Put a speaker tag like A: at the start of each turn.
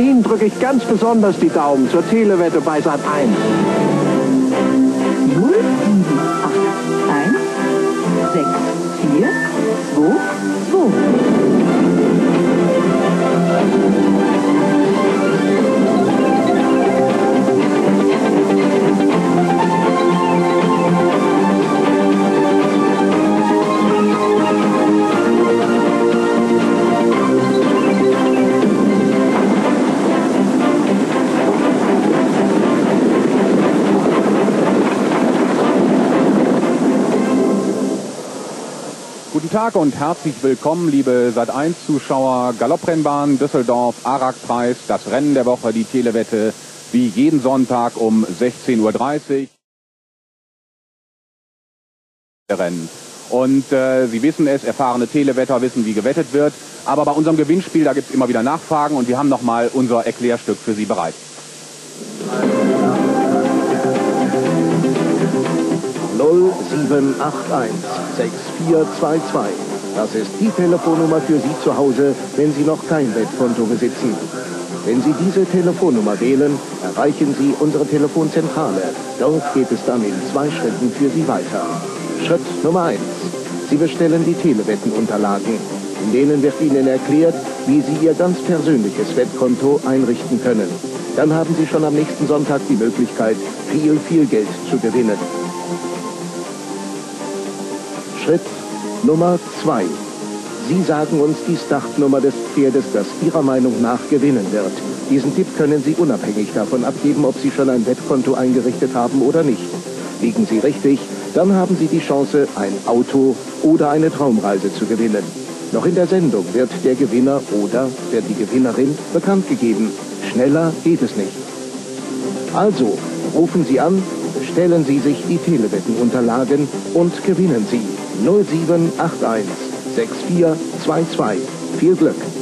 A: Ihnen drücke ich ganz besonders die Daumen zur Telewette bei Sat 1.
B: 0781 6422.
C: Guten Tag und herzlich willkommen, liebe Sat.1-Zuschauer. Galopprennbahn Düsseldorf-Arak-Preis, das Rennen der Woche, die Telewette, wie jeden Sonntag um 16:30 Uhr. Rennen. Und Sie wissen es, erfahrene Telewetter wissen, wie gewettet wird. Aber bei unserem Gewinnspiel, da gibt es immer wieder Nachfragen und wir haben nochmal unser Erklärstück für Sie bereit.
A: 0781 6422. Das ist die Telefonnummer für Sie zu Hause, wenn Sie noch kein Wettkonto besitzen. Wenn Sie diese Telefonnummer wählen, erreichen Sie unsere Telefonzentrale. Dort geht es dann in 2 Schritten für Sie weiter. Schritt Nummer 1. Sie bestellen die Telewettenunterlagen. In denen wird Ihnen erklärt, wie Sie Ihr ganz persönliches Wettkonto einrichten können. Dann haben Sie schon am nächsten Sonntag die Möglichkeit, viel Geld zu gewinnen. Schritt Nummer 2. Sie sagen uns die Startnummer des Pferdes, das Ihrer Meinung nach gewinnen wird. Diesen Tipp können Sie unabhängig davon abgeben, ob Sie schon ein Wettkonto eingerichtet haben oder nicht. Liegen Sie richtig, dann haben Sie die Chance, ein Auto oder eine Traumreise zu gewinnen. Noch in der Sendung wird der Gewinner oder die Gewinnerin bekannt gegeben. Schneller geht es nicht. Also, rufen Sie an, stellen Sie sich die Telewettenunterlagen und gewinnen Sie. 0781 6422. Viel Glück!